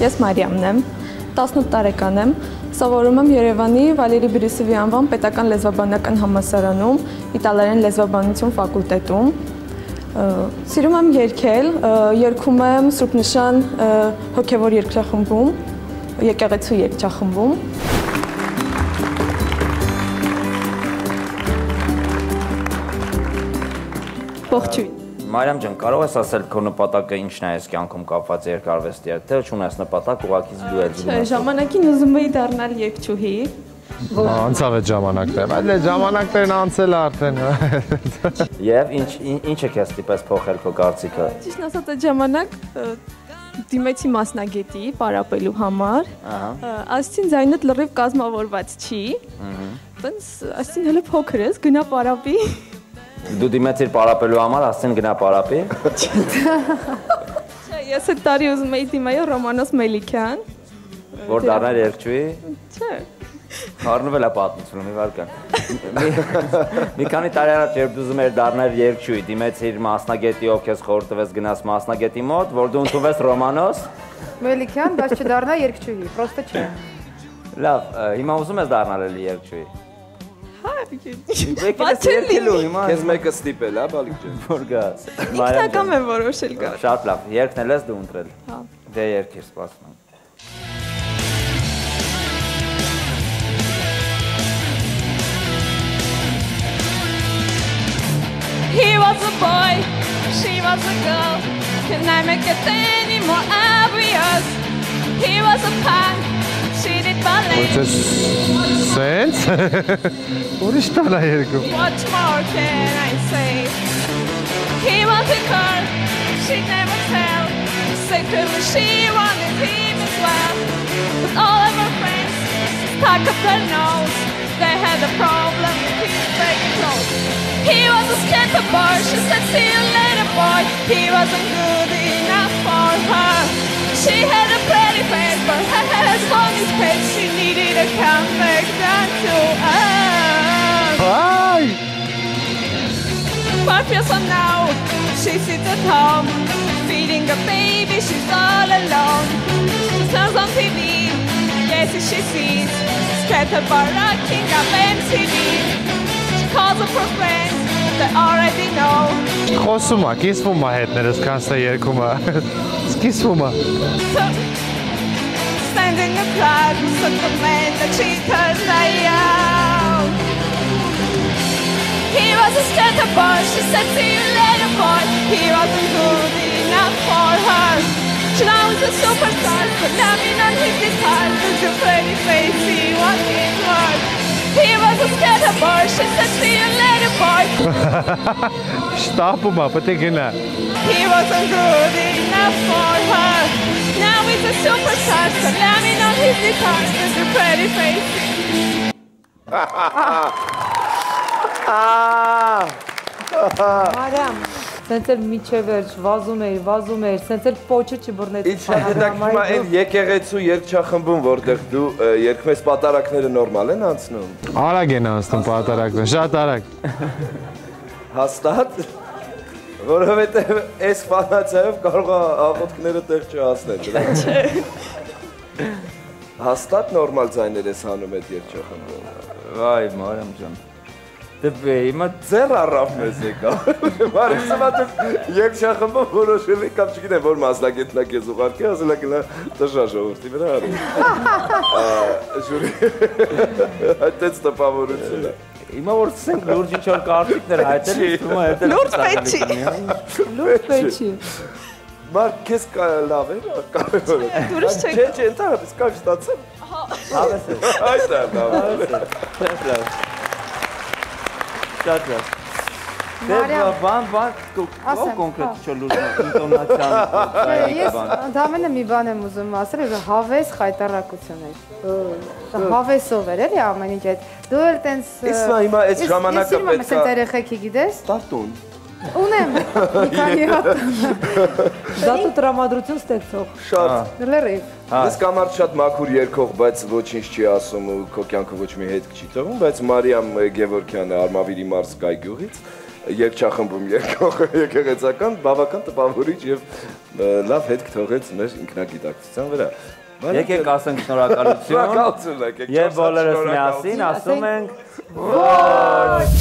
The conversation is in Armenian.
Ես Մարիամն եմ, 18 տարեկան եմ, սովորում եմ Երևանի Վալերի Բրիսովի անվան պետական լեզվաբանական համալսարանում, իտալերեն լեզվաբանություն ֆակուլտետում։ Սիրում եմ երգել, երգում եմ Սուրբ Նշան հոգևոր երգչախմբում, եկեղեցու երգչախմբում։ Ողջույն։ Մարիամ ջան, կարող ես ասել քո նպատակը ինչն է այս կյանքում կապված երկարվեստի հետ, թե չունես նպատակ, ուղղակի դու ես Չէ, ժամանակին ուզում էի դառնալ երգչուհի։ Անցավ այդ ժամանակները, այդ ժամանակներն անցել արդեն։ Եվ ինչ է քեզ տիպես փոխել քո կարծիքը։ Ճիշտն ասած այդ ժամանակ դիմեցի մասնագետի պարապելու համար։ Ասեցին ձայնդ լրիվ կազմավորված չի։ Ասեցին հələ փոքր ես, գնա պարապի։ Դու դիմեցիր պարապելու համար, ասեցին գնա պարապի։ Չէ, ես այդ տարի ուզում էի դիմել Ռոմանոս Մելիքյան։ Որ դառնար երգչուհի։ Չէ։ Խառնվել է պատմությունը, մի վարքան։ Մի քանի տարի առաջ երբ դու ուզում էիր դառնալ երգչուհի, դիմեցիր մասնագետի, ով քեզ խորհուրդ տվեց գնաս մասնագետի մոտ, որ դու ընդունվես Ռոմանոս Մելիքյան, բայց չդառնա երգչուհի, պրոստը չէ։ Լավ, հիմա ուզում ես դառնալ էլի երգչուհի։ Բայց երգելու հիմա։ Քեզ մեկը ստիպել, հա, Բալիկ ջան։ Որ գաս։ Ինքնակամ եմ որոշել գա։ Շատ լավ, երգնել ես դու ընտրել։ Հա։ Դե երգիր, սպասում եմ։ He was a boy, she was a girl. Can I make it any more obvious? He was a punk, she did ballet. Sense? Ուրիշ տանա երկում։ What more can I say? He was a girl, she never tell. Secretly she wanted him as well. But all of her friends stuck up their nose. They had a problem with his fake clothes. He was a scared boy, she said see you later boy. He wasn't good enough for her. She had a pretty face, but her hair as long as face. She needed to come back down to earth. Ay! 5 years from now, she sits at home, feeding a baby, she's all alone. She turns on TV, guesses she sees, scattered by rocking up MTV. She calls up her friends, they already know. Խոսում է, կիսվում է հետներս, կանցնա երկում է, սկիսվում է։ Standing in the crowd, such a man that she turns out. He was a scatter boy, she said see you later boy. He wasn't good enough for her. She now is a superstar, but laughing on his guitar. Such a pretty face, he was his word. He was a scatter boy, she said see you later boy. Շտապում է, պետք է գնա։ He wasn't good enough for her. Now he's a superstar, so laughing on his guitar. Such a pretty face. Մարիամ, սենց էլ միջև էր, վազում էր, սենց էլ պոչը չբռնեց։ Ինչ շատ հետաքրքիր է այն եկեղեցու երգչախմբում, որտեղ դու երգում ես պատարակները նորմալ են անցնում։ Արագ են անցնում պատարակները, շատ արագ։ Հաստատ, որովհետև այս ֆանացիայով կարող է աղոթքները տեղ չհասնել, դրա։ Հաստատ նորմալ ձայներ ես հանում այդ երգչախմբում։ Վայ, Մարիամ ջան։ Դե հիմա ձեռ առավ մեզ եկա։ Մարիամ սմատը երգչախմբում որոշել եք կամ չգիտեմ որ մասնագետն է քեզ ուղարկի, ասել է գնա տշա ժողովրդի վրա արի։ Ժուրի։ Այդտենց տպավորություն է։ Հիմա որ ցենք լուրջ ինչ-որ կարծիքներ հայտել, թվում է հետո Լուրջ պետք չի։ Լուրջ պետք չի։ Մարդ քեզ լավ է, կարևոր է։ Դուրս չեք։ Չէ, ընդհանրապես կար ստացել։ Հավես է։ Այդ է լավ։ Շատ լավ։ Շատ լավ։ Դե բան կոնկրետ չէ լուրջ ինտոնացիան։ Ես ընդամենը մի բան եմ ուզում ասել, որ հավես խայտարակություն էր։ Հավեսով էր էլի ամեն ինչ այդ։ Դու էլ տենց Իսկ հիմա այս ժամանակը պետք է։ Ես սենց երեխեքի գիտես։ Տարտուն։ Ունեմ մի քանի հատ։ Դատու տրամադրություն ստեղծող։ Շատ։ Լրիվ։ Ես կամարդ շատ մաքուր երգող, բայց ոչինչ չի ասում ու քո կյանքը ոչ մի հետք չի թողում, բայց Մարիամ Գևորգյանը Արմավիրի մարզ Գայգյուղից Երկչախմբում երկող եկեղեցական բավական տպավորիչ եւ լավ հետք թողեց մեր ինքնագիտակցության վրա։ Եկեք ասենք շնորհակալություն։ Շնորհակալություն եկեք։ Եվ բոլորս միասին ասում ենք ոչ